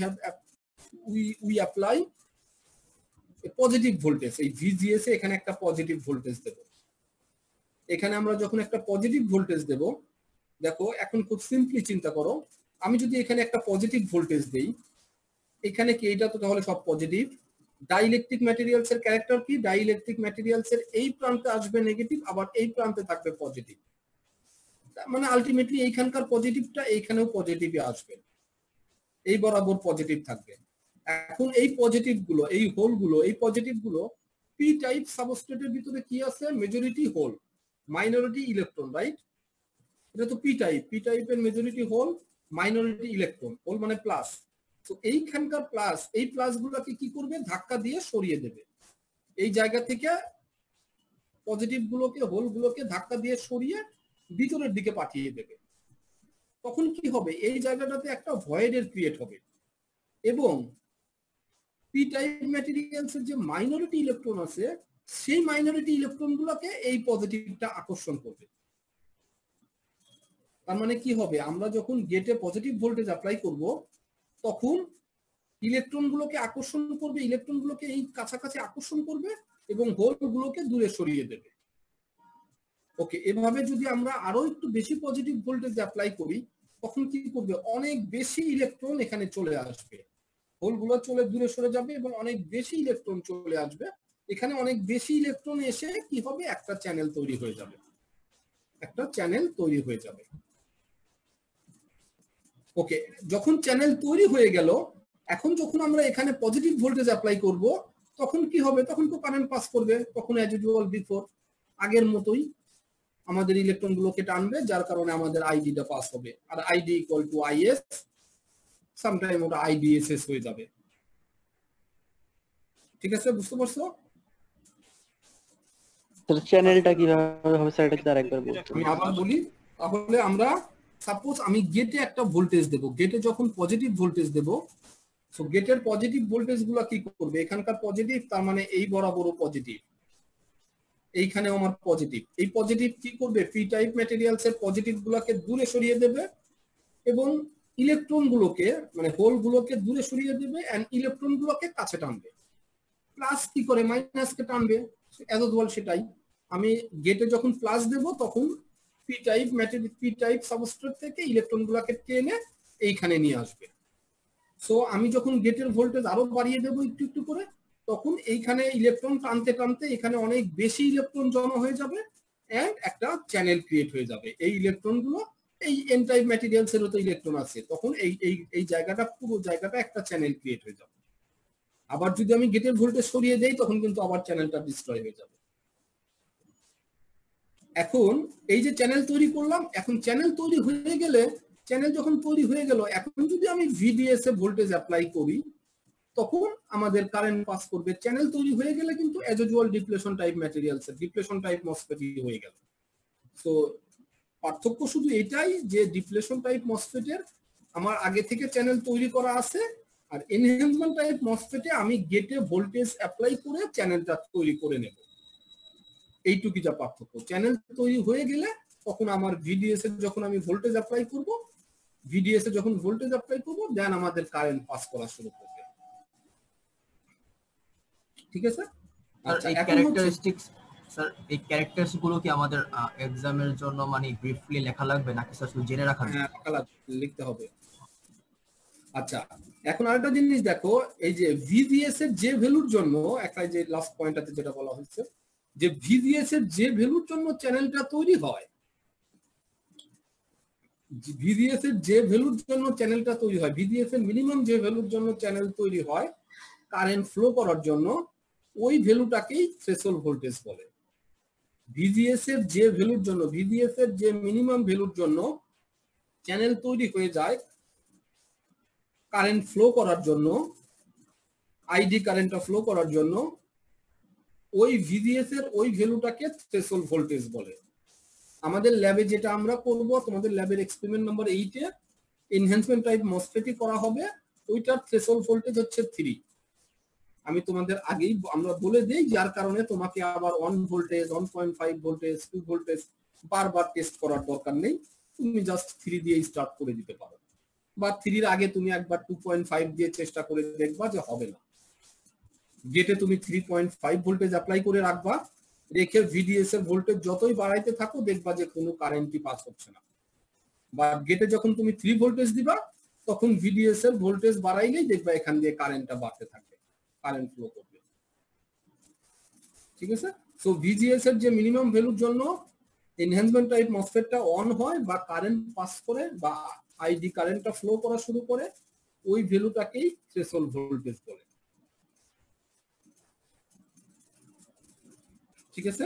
উই অ্যাপ্লাই পজিটিভ ভোল্টেজ। এই ভিজিএস এ এখানে একটা পজিটিভ ভোল্টেজ দেব। এখানে আমরা যখন একটা পজিটিভ ভোল্টেজ দেব, দেখো এখন খুব সিম্পলি চিন্তা করো, আমি যদি এখানে একটা পজিটিভ ভোল্টেজ দেই, এখানে কি এটা তো তাহলে সব পজিটিভ। ডাইইলেকট্রিক ম্যাটেরিয়ালস এর ক্যারেক্টার কি, ডাইইলেকট্রিক ম্যাটেরিয়ালস এর এই প্রান্তে আসবে নেগেটিভ, আবার এই প্রান্তে থাকবে পজিটিভ। মানে আলটিমেটলি এইখানকার পজিটিভটা এইখানেও পজিটিভই আসবে, এই বরাবর পজিটিভ থাকবে। এখন এই পজিটিভ গুলো, এই হোল গুলো, এই পজিটিভ গুলো পি টাইপ সাবস্ট্রেটের ভিতরে কি আছে, majority hole, minority electron, right? এটা তো পি টাইপের majority hole, minority electron. Hole মানে প্লাস। তো এইখানকার প্লাস, এই প্লাস গুলোকে কি করবে, ধাক্কা দিয়ে সরিয়ে দেবে। এই জায়গা থেকে পজিটিভ গুলোকে, হোল গুলোকে ধাক্কা দিয়ে সরিয়ে ভিতরের দিকে পাঠিয়ে দেবে। তখন কি হবে, এই জায়গাটাতে একটা ভয়েডের ক্রিয়েট হবে এবং পি টাইপ ম্যাটেরিয়ালস এর যে মাইনরিটি ইলেকট্রন আছে, সেই মাইনরিটি ইলেকট্রন গুলোকে এই পজিটিভটা আকর্ষণ করবে। তার মানে কি হবে, আমরা যখন গেটে পজিটিভ ভোল্টেজ অ্যাপ্লাই করব তখন ইলেকট্রন গুলোকে আকর্ষণ করবে, ইলেকট্রন গুলোকে এই কাছাকাছি আকর্ষণ করবে এবং হোল গুলোকে দূরে সরিয়ে দেবে। ওকে, এভাবে যদি আমরা আরো একটু বেশি পজিটিভ ভোল্টেজ অ্যাপ্লাই করি তখন কি করবে, অনেক বেশি ইলেকট্রন এখানে চলে আসবে, হোল গুলো চলে দূরে সরে যাবে এবং অনেক বেশি ইলেকট্রন চলে আসবে। এখানে অনেক বেশি ইলেকট্রন এসে কি হবে, একটা চ্যানেল তৈরি হয়ে যাবে, একটা চ্যানেল তৈরি হয়ে যাবে। ওকে, যখন চ্যানেল তৈরি হয়ে গেল, এখন যখন আমরা এখানে পজিটিভ ভোল্টেজ অ্যাপ্লাই করব তখন কি হবে, তখন তো কারেন্ট পাস করবে। তখন অ্যাজ ইউজুয়াল বিফোর, আগের মতোই আমাদের ইলেকট্রন গুলোকে টানবে, যার কারণে আমাদের আইডিটা পাস হবে। আর ID equal to IS, sometime ওটা আইডিএসএস হয়ে যাবে। ঠিক আছে, বুঝতে পারছো? স্যার চ্যানেলটা কিভাবে হবে স্যার, এটা আরেকবার বলতে। আমি আবার বলি, তাহলে আমরা সাপোজ আমি গেটে একটা ভোল্টেজ দেব, গেটে যখন পজিটিভ ভোল্টেজ দেব, সো গেটের পজিটিভ ভোল্টেজ গুলো কি করবে, এখানকার পজিটিভ, তার মানে এই বরাবরও পজিটিভ, এইখানেও আমার পজিটিভ। এই পজিটিভ কি করবে, পি টাইপ ম্যাটেরিয়ালস এর পজিটিভ গুলোকে দূরে সরিয়ে দেবে এবং ইলেকট্রন গুলোকে, মানে হোল গুলোকে দূরে সরিয়ে দেবে এন্ড ইলেকট্রন গুলোকে কাছে টানবে। প্লাস কি করে, মাইনাসকে টানবে, এজ ওয়াল সেটাই। আমি গেটে যখন প্লাস দেব তখন P type material, P type substrate থেকে ইলেকট্রন গুলোকে টেনে এইখানে নিয়ে আসবে। সো আমি যখন গেটের ভোল্টেজ আরো বাড়িয়ে দেবো একটু একটু করে, তখন এইখানে ইলেকট্রন টানতে টানতে এখানে অনেক বেশি ইলেকট্রন জমা হয়ে যাবে এন্ড একটা চ্যানেল ক্রিয়েট হয়ে যাবে। এই ইলেকট্রন গুলো, এই এন টাইপ ম্যাটেরিয়ালস এরও তো ইলেকট্রন আছে, তখন এই জায়গাটা, পুরো জায়গাটা একটা চ্যানেল ক্রিয়েট হয়ে যাবে। আবার যদি আমি গেটের ভোল্টেজ সরিয়ে দেই তখন কিন্তু আবার চ্যানেলটা ডিস্ট্রয় হয়ে যাবে। এখন এই যে চ্যানেল তৈরি করলাম, এখন চ্যানেল তৈরি হয়ে গেলে, চ্যানেল যখন তৈরি হয়ে গেল, এখন যদি আমি ভিডিএস এ ভোল্টেজ অ্যাপ্লাই করি তখন আমাদের কারেন্ট পাস করবে। চ্যানেল তৈরি হয়ে গেলে কিন্তু as usual depletion type materials এর, ডিপ্লেশন টাইপ মসফেট হয়ে গেল। সো পার্থক্য শুধু এটাই যে ডিপ্লেশন টাইপ মসফেটের আমার আগে থেকে চ্যানেল তৈরি করা আছে, আর এনহ্যান্সমেন্ট টাইপ মসফেটে আমি গেটে ভোল্টেজ অ্যাপ্লাই করে চ্যানেলটা তৈরি করে নেব। এইটুকু যা পার্থক্য। চ্যানেল তৈরি হয়ে গেলে তখন আমার ভিডিএস এর যখন আমি ভোল্টেজ অ্যাপ্লাই করব, ভিডিএস এ যখন ভোল্টেজ অ্যাপ্লাই করব দেন আমাদের কারেন্ট পাস করা শুরু করবে। ঠিক আছে? স্যার এই ক্যারেক্টারিস্টিক্স, স্যার এই ক্যারেক্টারিস্টিক্স গুলো কি আমাদের এক্সামের জন্য মানে ব্রিফলি লেখা লাগবে নাকি স্যার শুধু জেনে রাখা? হ্যাঁ, লিখতে হবে। আচ্ছা, এখন আরেকটা জিনিস দেখো, এই যে ভিজিএস এর যে ভ্যালুর জন্য একটা যে লাস্ট পয়েন্টটাতে যেটা বলা হচ্ছে যে ভিজিএস এর যে ভ্যালুর জন্য চ্যানেলটা তৈরি হয়, ভিজিএস এর যে ভ্যালুর জন্য চ্যানেলটা তৈরি হয়, ভিজিএস এর মিনিমাম যে ভ্যালুর জন্য চ্যানেল তৈরি হয় কারেন্ট ফ্লো করার জন্য, ওই ভ্যালুটাকেই থ্রেশহোল্ড ভোল্টেজ বলে। ভিজিএস এর যে ভ্যালুর জন্য, ভিজিএস এর যে মিনিমাম ভ্যালুর জন্য চ্যানেল তৈরি হয়ে যায় কারেন্ট ফ্লো করার জন্য, আইডি কারেন্টটা ফ্লো করার জন্য, ওই ভিজিএস এর ওই ভ্যালুটাকে থ্রেশহোল্ড ভোল্টেজ বলে। আমাদের ল্যাবে যেটা আমরা করব, তোমাদের ল্যাবের এক্সপেরিমেন্ট নাম্বার 8 এ এনহ্যান্সমেন্ট টাইপ মসফেটই করা হবে, ওইটার থ্রেশহোল্ড ভোল্টেজ হচ্ছে 3। আমি তোমাদের আগেই আমরা বলে দেই, যার কারণে তোমাকে আবার 1 ভোল্টেজ, 1.5 ভোল্টেজ, 2 ভোল্টেজ বারবার টেস্ট করার দরকার নেই। তুমি জাস্ট 3 দিয়ে স্টার্ট করে দিতে পারো, বা 3 এর আগে তুমি একবার 2.5 দিয়ে চেষ্টা করে দেখবা যে হবে না। গেটে তুমি 3.5 ভোল্টেজ অ্যাপ্লাই করে রাখবা, রেখে ভিডিএস এর ভোল্টেজ যতই বাড়াইতে থাকো দেখবা যে কোনো কারেন্টই পাস হচ্ছে না। বা গেটে যখন তুমি 3 ভোল্টেজ দিবা তখন ভিডিএস এর ভোল্টেজ বাড়াইলেই দেখবা এখান দিয়ে কারেন্টটা বাড়তে থাকবে, কারেন্ট ফ্লো করবে। ঠিক আছে? সো ভিজিএস এর যে মিনিমাম ভ্যালুর জন্য এনহ্যান্সমেন্ট টাইপ মসফেটটা অন হয় বা কারেন্ট পাস করে বা আইডি কারেন্টটা ফ্লো করা শুরু করে, ওই ভ্যালুটাকেই থ্রেশহোল্ড ভোল্টেজ বলে। ঠিক আছে?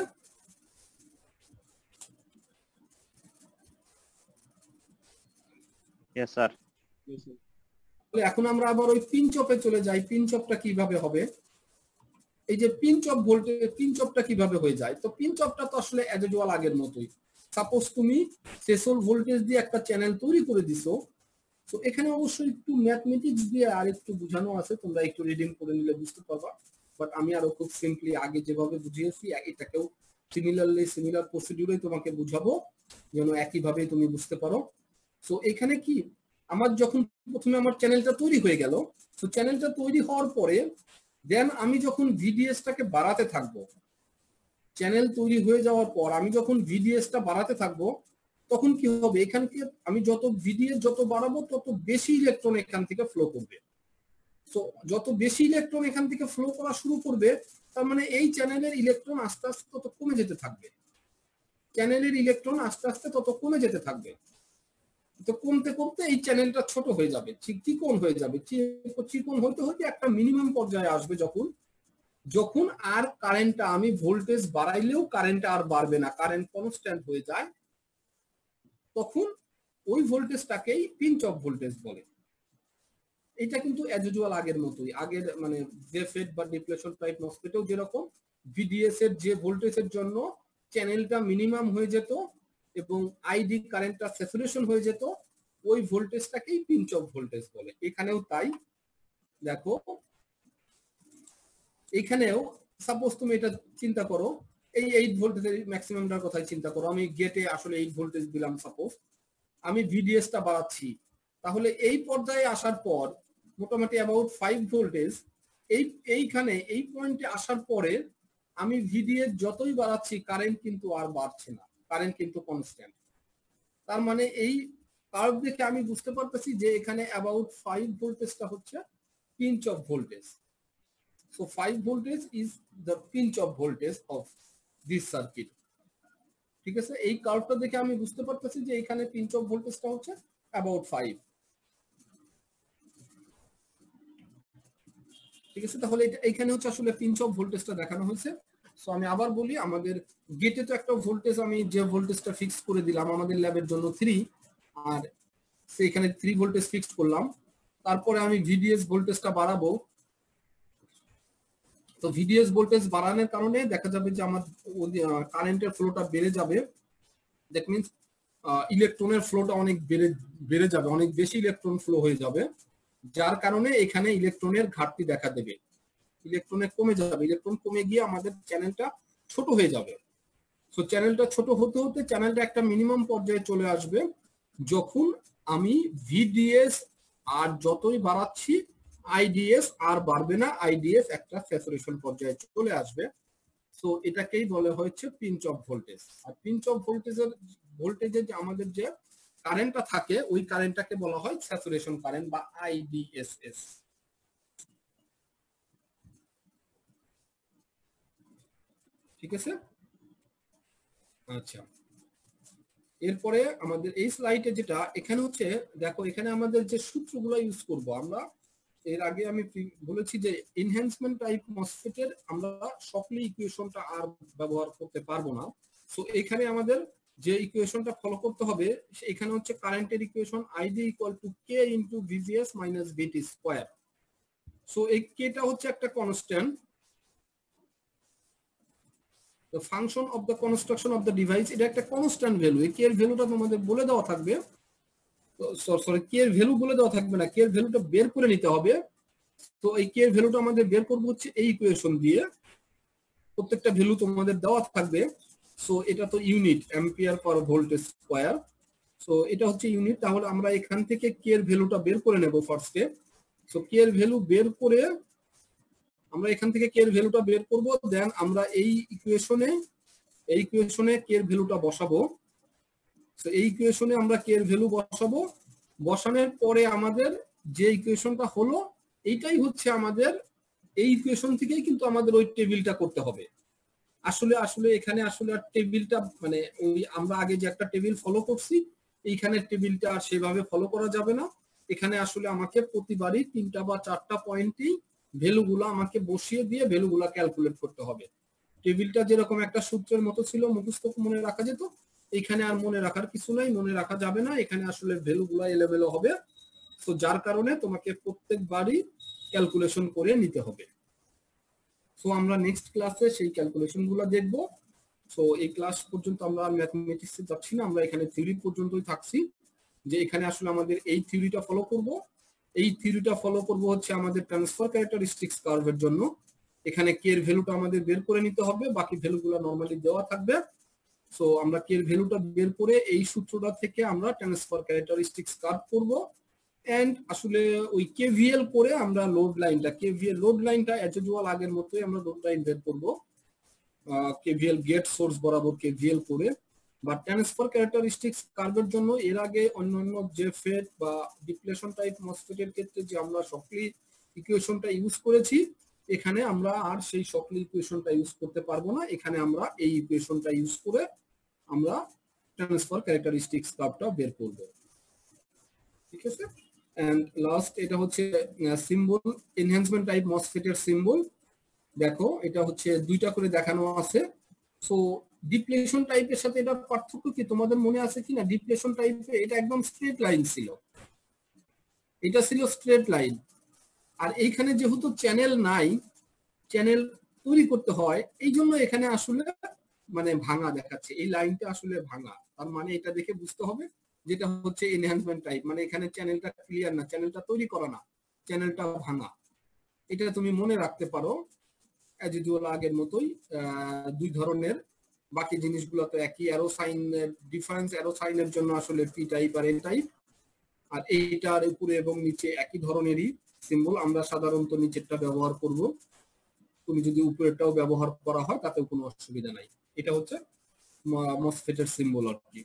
Yes sir. এখন আমরা আবার ওই পিঞ্চ অফে চলে যাই। পিঞ্চ অফটা কিভাবে হবে? এই যে পিঞ্চ অফ ভোল্টেজ, পিঞ্চ অফটা কিভাবে হয়ে যায়? তো পিঞ্চ অফটা তো আসলে অ্যাজ ইউজুয়াল আগের মতোই। সাপোজ তুমি থ্রেশহোল্ড ভোল্টেজ দিয়ে একটা চ্যানেল তৈরি করে দিছো, তো এখানে অবশ্যই একটু ম্যাথমেটিক্স দিয়ে আর একটু বোঝানো আছে, তোমরা একটু রিডিং করে নিলে বুঝতে পারবা। বাট আমি আরো খুব সিম্পলি আগে যেভাবে বুঝিয়েছি এটাকেও সিমিলার প্রসিডিউরে তোমাকে বুঝাবো যেন একইভাবে তুমি বুঝতে পারো। সো এখানে কি, আমার যখন প্রথমে আমার চ্যানেলটা তৈরি হয়ে গেল, তো চ্যানেলটা তৈরি হওয়ার পরে দেন আমি যখন ভিডিএসটাকে বাড়াতে থাকবো, চ্যানেল তৈরি হয়ে যাওয়ার পর আমি যখন ভিডিএসটা বাড়াতে থাকবো, তখন কি হবে, এখান থেকে আমি যত ভিডিএস যত বাড়াবো তত বেশি ইলেকট্রন এখান থেকে ফ্লো করবে। তো যত বেশি ইলেকট্রন এখান থেকে ফ্লো করা শুরু করবে, তার মানে এই চ্যানেলের ইলেকট্রন আস্তে আস্তে তত কমে যেতে থাকবে, চ্যানেলের ইলেকট্রন আস্তে আস্তে তত কমে যেতে থাকবে। তো কমতে কমতে এই চ্যানেলটা ছোট হয়ে যাবে, চিকন হয়ে যাবে। চিকন হইতে হইতে একটা মিনিমাম পর্যায়ে আসবে যখন আর কারেন্টটা আমি ভোল্টেজ বাড়াইলেও কারেন্টটা আর বাড়বে না, কারেন্ট কনস্ট্যান্ট হয়ে যায়, তখন ওই ভোল্টেজটাকেই পিঞ্চ অফ ভোল্টেজ বলে। এটা কিন্তু অ্যাজ ইউজুয়াল আগের মতোই, আগের মানে জেফেড বা ডিপ্লেশন টাইপ মসফেটেও যেরকম ভিডিএস এর যে ভোল্টেজের জন্য চ্যানেলটা মিনিমাম হয়ে যেত এবং আইডি কারেন্টটা স্যাচুরেশন হয়ে যেত, ওই ভোল্টেজটাকেই পিঞ্চ অফ ভোল্টেজ বলে। এখানেও তাই। দেখো এখানেও সাপোজ তুমি এটা চিন্তা করো, এই 8 ভোল্টেজের ম্যাক্সিমামটার কথাই চিন্তা করো। আমি গেটে আসলে 8 ভোল্টেজ দিলাম, সাপোজ আমি ভিডিএসটা বাড়াচ্ছি, তাহলে এই পর্যায়ে আসার পর মোটামুটি অ্যাবাউট 5 ভোল্টেজ এইখানে এই পয়েন্টে আসার পরে আমি ভিডিএস যতই বাড়াচ্ছি কারেন্ট কিন্তু আর বাড়ছে না, কারেন্ট কিন্তু কনস্ট্যান্ট। তার মানে এই কার্ভ দেখে আমি বুঝতে পারতেছি যে এখানে অ্যাবাউট 5 ভোল্টেজটা হচ্ছে pinch off voltage. So 5 voltage is the pinch off voltage of this circuit. ঠিক আছে? এই কার্ভটা দেখে আমি বুঝতে পারতেছি যে এখানে পিঞ্চ অফ ভোল্টেজটা হচ্ছে অ্যাবাউট 5। ঠিক আছে? তাহলে এইখানে হচ্ছে আসলে পিঞ্চ অফ ভোল্টেজটা দেখানো হয়েছে। সো আমি আবার বলি, আমাদের গেটে তো একটা ভোল্টেজ, আমি যে ভোল্টেজটা ফিক্স করে দিলাম আমাদের ল্যাবের জন্য 3, আর সেইখানে 3 ভোল্টেজ ফিক্সড করলাম। তারপরে আমি ভিডিএস ভোল্টেজটা বাড়াবো। তো ভিডিএস ভোল্টেজ বাড়ানোর কারণে দেখা যাবে যে আমার কারেন্টের ফ্লোটা বেড়ে যাবে। দ্যাট মিনস ইলেকট্রনের ফ্লোটা অনেক বেড়ে যাবে, অনেক বেশি ইলেকট্রন ফ্লো হয়ে যাবে, যার কারণে এখানে ইলেকট্রনের ঘাটতি দেখা দেবে, ইলেকট্রনের কমে যাবে, ইলেকট্রন কমে গিয়ে আমাদের চ্যানেলটা ছোট হয়ে যাবে। সো চ্যানেলটা ছোট হতে হতে চ্যানেলটা একটা মিনিমাম পর্যায়ে চলে আসবে যখন আমি ভিডিএস আর যতই বাড়াচ্ছি আইডিএস আর বাড়বে না, আইডিএস একটা স্যাচুরেশন পর্যায়ে চলে আসবে। সো এটাকেই বলা হচ্ছে পিঞ্চ অফ ভোল্টেজ। আর পিঞ্চ অফ ভোল্টেজের যে আমাদের যে কারেন্টটা থাকে ওই কারেন্টটাকে বলা হয় স্যাচুরেশন কারেন্ট বা আইডিএসএস। ঠিক আছে, আচ্ছা। এরপরে আমাদের এই স্লাইডে যেটা এখানে হচ্ছে দেখো, এখানে আমাদের যে সূত্রগুলো ইউজ করব আমরা, এর আগে আমি বলেছি যে এনহ্যান্সমেন্ট টাইপ মসফেটের আমরা সকলি ইকুয়েশনটা আর ব্যবহার করতে পারবো না। সো এখানে আমাদের যে ইকুয়েশনটা ফলো করতে হবে এখানে হচ্ছে কারেন্টের equation ID equal to K into VGS minus VT square. So এই কেটা হচ্ছে একটা constant, the function of the construction of the device, এটা একটা কনস্ট্যান্ট ভ্যালু। এই কে এর ভ্যালুটা তোমাদের বলে দেওয়া থাকবে, সরি কে এর ভ্যালু বলে দেওয়া থাকবে না, কে এর ভ্যালুটা বের করে নিতে হবে। তো এই কে এর ভ্যালুটা আমাদের বের করব হচ্ছে এই ইকুয়েশন দিয়ে, প্রত্যেকটা ভ্যালু তোমাদের দেওয়া থাকবে। সো এটা তো unit ampere per volt square, so এটা হচ্ছে ইউনিট। তাহলে আমরা এখান থেকে কে এর ভ্যালুটা বের করে নেব ফার্স্টে। সো কে এর ভ্যালু বের করে আমরা এখান থেকে কে এর ভ্যালুটা বের করব, দেন আমরা এই ইকুয়েশনে কে এর ভ্যালুটা বসাবো। সো এই ইকুয়েশনে আমরা কে এর ভ্যালু বসাবো, বসানোর পরে আমাদের যে ইকুয়েশনটা হলো এইটাই হচ্ছে আমাদের, এই ইকুয়েশন থেকেই কিন্তু আমাদের ওই টেবিলটা করতে হবে। আসলে এখানে আসলে আর টেবিলটা মানে ওই আমরা আগে যে একটা টেবিল ফলো করছি এইখানে টেবিলটা আর সেভাবে ফলো করা যাবে না। এখানে আসলে আমাকে প্রতিবারই 3টা বা 4টা পয়েন্টেই ভ্যালুগুলো আমাকে বসিয়ে দিয়ে ভ্যালুগুলো ক্যালকুলেট করতে হবে। টেবিলটা যেরকম একটা সূত্রের মতো ছিল মুখস্থ মনে রাখা যেত, এখানে আর মনে রাখার কিছু নাই, মনে রাখা যাবে না। এখানে আসলে ভ্যালুগুলো এলোমেলো হবে, তো যার কারণে তোমাকে প্রত্যেকবারই ক্যালকুলেশন করে নিতে হবে। সো আমরা নেক্সট ক্লাসে সেই ক্যালকুলেশনগুলো দেখব। সো এই ক্লাস পর্যন্ত আমরা ম্যাথমেটিক্সে যাচ্ছি না, আমরা এখানে থিওরি পর্যন্তই থাকছি। যে এখানে আসলে আমাদের এই থিওরিটা ফলো করব, এই থিওরিটা ফলো করব হচ্ছে আমাদের ট্রান্সফার ক্যারেক্টারিস্টিক্স কার্ভের জন্য। এখানে কে এর ভ্যালুটা আমাদের বের করে নিতে হবে, বাকি ভ্যালুগুলো নরমালি দেওয়া থাকবে। সো আমরা কে এর ভ্যালুটা বের করে এই সূত্রটা থেকে আমরা ট্রান্সফার ক্যারেক্টারিস্টিক্স কার্ভ করব। এন্ড আসলে ওই কেভিএল করে আমরা লোড লাইনটা অ্যাজ ইউজুয়াল আগের মতোই আমরা লোড লাইন বের করব, কেভিএল গেট সোর্স বরাবর কেভিএল করে। বা ট্রান্সফার ক্যারেক্টারিস্টিক্স কার্ভের জন্য এর আগে অন্যান্য যে ফেড বা ডিপ্লেশন টাইপ মসফেটের ক্ষেত্রে যে আমরা সকলি ইকুয়েশনটা ইউজ করেছি, এখানে আমরা আর সেই সকলি ইকুয়েশনটা ইউজ করতে পারবো না। এখানে আমরা এই ইকুয়েশনটা ইউজ করে আমরা ট্রান্সফার ক্যারেক্টারিস্টিক্স কার্ভটা বের করব। ঠিক আছে, এন্ড লাস্ট এটা হচ্ছে সিম্বল, এনহ্যান্সমেন্ট টাইপ মসফেটের সিম্বল। দেখো এটা হচ্ছে 2টা করে দেখানো আছে। সো ডিপ্লেশন টাইপের সাথে এটার পার্থক্য কি তোমাদের মনে আছে কিনা? ডিপ্লেশন টাইপে এটা একদম স্ট্রেট লাইন ছিল, এটা ছিল স্ট্রেট লাইন। আর এইখানে যেহেতু চ্যানেল নাই, চ্যানেল তৈরি করতে হয়, এই জন্য এখানে আসলে মানে ভাঙা দেখাচ্ছে, এই লাইনটা আসলে ভাঙা। তার মানে এটা দেখে বুঝতে হবে যেটা হচ্ছে এনহ্যান্সমেন্ট টাইপ, মানে এখানে চ্যানেলটা ক্লিয়ার না, চ্যানেলটা তৈরি করা না, চ্যানেলটা ভাঙা। এটা তুমি মনে রাখতে পারো অ্যাজ ইউজুয়াল আগের মতোই। 2 ধরনের, বাকি জিনিসগুলো তো একই। অ্যারো সাইনের ডিফারেন্স, অ্যারো সাইনের জন্য আসলে পি টাইপ আর এন টাইপ, আর এইটার উপরে এবং নিচে একই ধরনেরই সিম্বল। আমরা সাধারণত নিচেরটা ব্যবহার করব, তুমি যদি উপরেরটাও ব্যবহার করা হয় তাতেও কোনো অসুবিধা নাই। এটা হচ্ছে মসফেটের সিম্বল আর কি।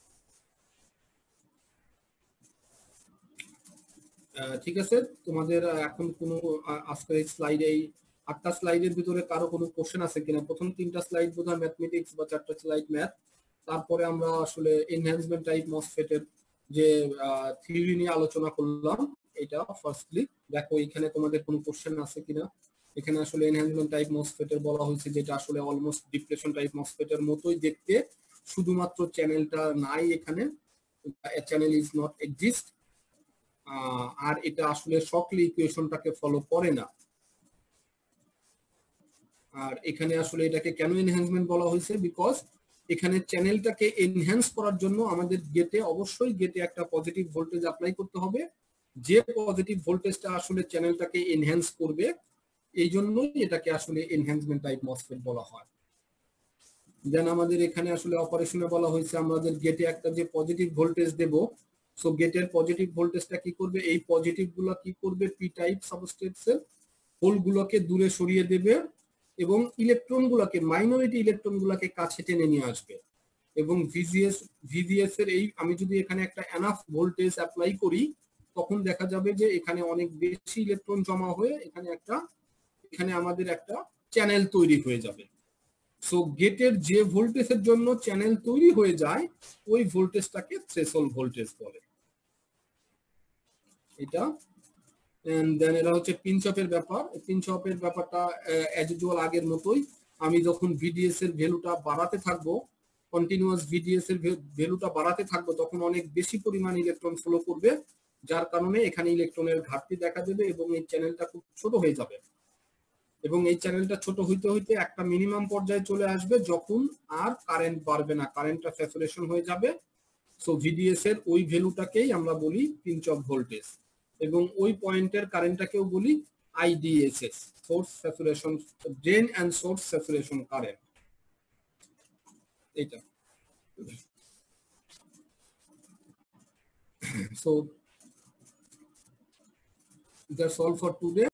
ঠিক আছে, তোমাদের এখন কোনো আজকের এই স্লাইডে, এই 8টা স্লাইডের ভিতরে কারো কোনো কোশ্চেন আছে কিনা? প্রথম 3টা স্লাইড বোধহয় ম্যাথমেটিক্স বা 4টা স্লাইড ম্যাথ, তারপরে আমরা আসলে এনহ্যান্সমেন্ট টাইপ মসফেটের যে থিওরি নিয়ে আলোচনা করলাম এটা ফার্স্টলি। দেখো এখানে তোমাদের কোনো কোশ্চেন আছে কিনা। এখানে আসলে এনহ্যান্সমেন্ট টাইপ মসফেটের বলা হয়েছে যেটা আসলে অলমোস্ট ডিপ্লেশন টাইপ মসফেটের মতোই দেখতে, শুধুমাত্র চ্যানেলটা নাই এখানে, চ্যানেল ইজ নট এক্সিস্ট। আর এটা আসলে সকলি ইকুয়েশনটাকে ফলো করে না। আর এখানে আসলে এটাকে কেন এনহ্যান্সমেন্ট বলা হয়েছে, বিকজ এখানে চ্যানেলটাকে এনহ্যান্স করার জন্য আমাদের অবশ্যই গেটে একটা পজিটিভ ভোল্টেজ অ্যাপ্লাই করতে হবে, যে পজিটিভ ভোল্টেজটা আসলে চ্যানেলটাকে এনহ্যান্স করবে। এই জন্যই এটাকে আসলে এনহ্যান্সমেন্ট টাইপ মসফেট বলা হয়। দেন আমাদের এখানে আসলে অপারেশনে বলা হয়েছে আমাদের গেটে একটা যে পজিটিভ ভোল্টেজ দেব, সো গেটের পজিটিভ ভোল্টেজটা কি করবে, এই পজিটিভ গুলো কি করবে, পি টাইপ সাবস্ট্রেটসের হোল গুলোকে দূরে সরিয়ে দেবে এবং ইলেকট্রন গুলাকে, মাইনরিটি ইলেকট্রন গুলাকে কাছে টেনে নিয়ে আসবে। এবং ভিজিএস এর এই আমি যদি এখানে একটা এনাফ ভোল্টেজ অ্যাপ্লাই করি, তখন দেখা যাবে যে এখানে অনেক বেশি ইলেকট্রন জমা হয়ে এখানে আমাদের একটা চ্যানেল তৈরি হয়ে যাবে। সো গেটের যে ভোল্টেজের জন্য চ্যানেল তৈরি হয়ে যায়, ওই ভোল্টেজটাকে থ্রেশহোল্ড ভোল্টেজ বলে। এটা দেন এটা হচ্ছে পিঞ্চ অফের ব্যাপার। পিঞ্চ অফের ব্যাপারটা অ্যাজ ইউজুয়াল আগের মতোই, আমি যখন ভিডিএস এর ভ্যালুটা বাড়াতে থাকবো, কন্টিনিউয়াস ভিডিএস এর ভ্যালুটা বাড়াতে থাকবো, তখন অনেক বেশি পরিমাণ ইলেকট্রন ফ্লো করবে, যার কারণে এখানে ইলেকট্রনের ঘাটতি দেখা দেবে এবং এই চ্যানেলটা খুব ছোট হয়ে যাবে। এবং এই চ্যানেলটা ছোট হইতে হইতে একটা মিনিমাম পর্যায়ে চলে আসবে যখন আর কারেন্ট বাড়বে না, কারেন্টটা স্যাচুরেশন হয়ে যাবে। সো ভিডিএস এর ওই ভ্যালুটাকেই আমরা বলি পিঞ্চ অফ ভোল্টেজ, এবং ওই পয়েন্টের কারেন্টটাকেও বলি IDSS, source saturation, drain and source saturation current. এটা so that's all for today.